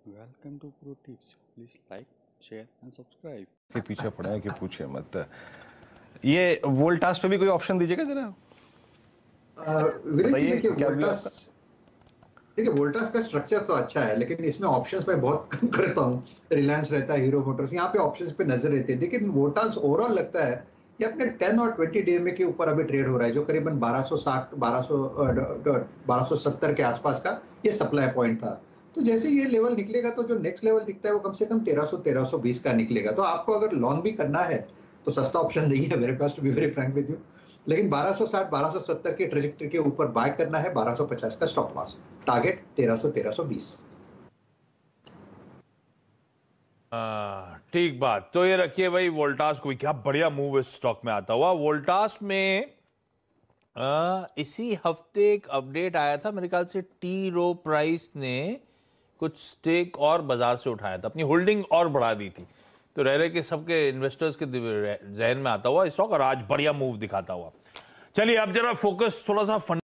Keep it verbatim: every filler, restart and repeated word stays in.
Welcome to pro tips. Please like share and subscribe. के पीछे पड़े हैं कि पूछिए मत। ये वोल्टास पे भी कोई ऑप्शन दीजिएगा जरा। विनीत जी बताइए देखिए क्या व्यू वोल्टास आपका। देखिए वोल्टास का स्ट्रक्चर तो अच्छा है, लेकिन इसमें ऑप्शंस मैं बहुत कम करता हूँ। रिलायंस रहता है, हीरो मोटर्स, यहाँ पे ऑप्शंस पे नजर रहती है। लेकिन वोल्टास ओवरऑल लगता है कि अपने टेन और ट्वेंटी डीएमए के ऊपर अभी ट्रेड हो रहा है, जो करीबन बारह सौ साठ बारह सौ बारह सौ सत्तर के आसपास का ये सप्लाई पॉइंट था। तो जैसे ये लेवल निकलेगा तो जो नेक्स्ट लेवल दिखता है वो कम से कम तेरह सौ तेरह सौ बीस का निकलेगा। तो आपको अगर लॉन्ग भी करना है तो सस्ता ऑप्शन नहीं है मेरे पास, to be very frank with you. लेकिन बारह सौ साठ बारह सौ सत्तर की ट्रेजेक्टरी के ऊपर बाय करना है, बारह सौ पचास का स्टॉप लॉस, टारगेट तेरह सौ तेरह सौ बीस। हाँ, ठीक बात। तो ये रखिए भाई, वोल्टास को भी क्या बढ़िया मूव इस स्टॉक में आता हुआ। वोल्टास में आ, इसी हफ्ते एक अपडेट आया था मेरे ख्याल से, टी रो प्राइस ने कुछ स्टेक और बाजार से उठाया था, अपनी होल्डिंग और बढ़ा दी थी। तो रह रहे कि सबके इन्वेस्टर्स के जहन में आता हुआ स्टॉक, और आज बढ़िया मूव दिखाता हुआ। चलिए अब जरा फोकस थोड़ा सा